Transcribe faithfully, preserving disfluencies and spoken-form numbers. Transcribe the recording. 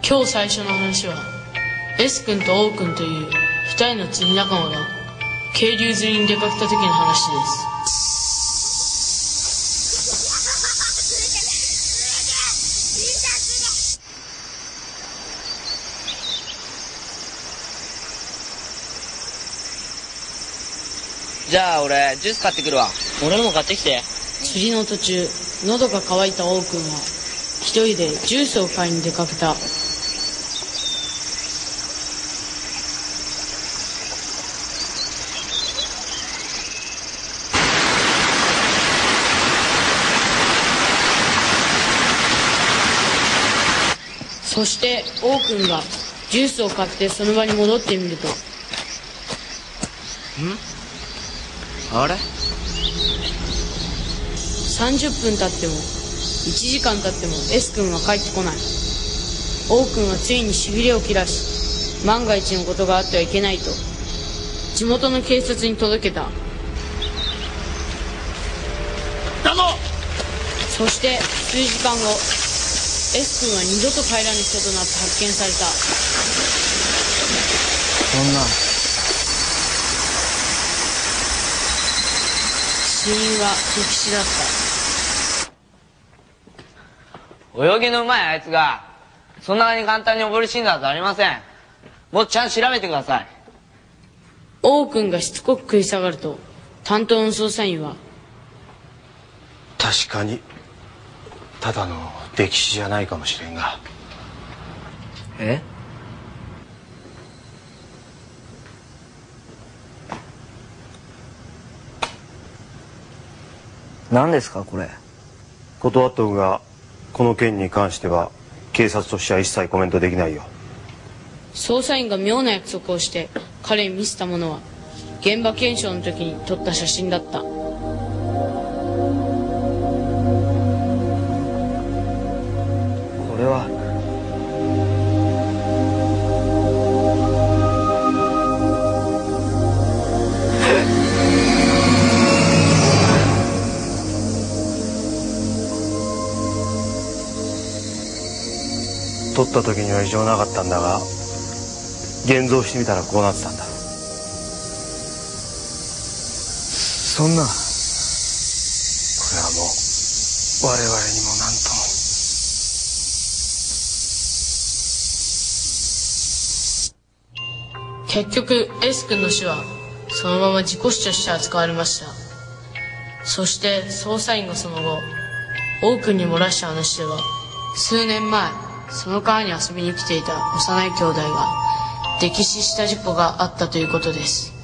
今日最初の話は S 君と O 君というふたりの釣り仲間が渓流釣りに出かけた時の話です。 じゃあ俺ジュース買ってくるわ。 俺のも買ってきて。 釣りの途中、喉が渇いた O 君は一人でジュースを買いに出かけた。そして O 君がジュースを買ってその場に戻ってみると、 んあれさんじゅっぷん経ってもいちじかん経っても S 君は帰ってこない。 O 君はついにしびれを切らし、万が一のことがあってはいけないと地元の警察に届けた。 だぞ。 そして数時間後、S 君は二度と帰らぬ人となって発見された。 そんな死因は溺死だった。 泳ぎのうまいあいつがそんなに簡単に溺れ死んだはずありません。もっとちゃんと調べてください。 O 君がしつこく食い下がると、担当の捜査員は、 確かにただの溺死じゃないかもしれんが。 え何ですかこれ。 断っとくが、この件に関しては警察としては一切コメントできないよ。 捜査員が妙な約束をして彼に見せたものは、現場検証の時に撮った写真だった。 これは撮った時には異常なかったんだが、現像してみたらこうなってたんだ。 そんな。 これはもう我々にも何とも。 結局 S 君の死はそのまま事故死として扱われました。そして捜査員がその後 O 君に漏らした話では、数年前その川に遊びに来ていた幼い兄弟が溺死した事故があったということです。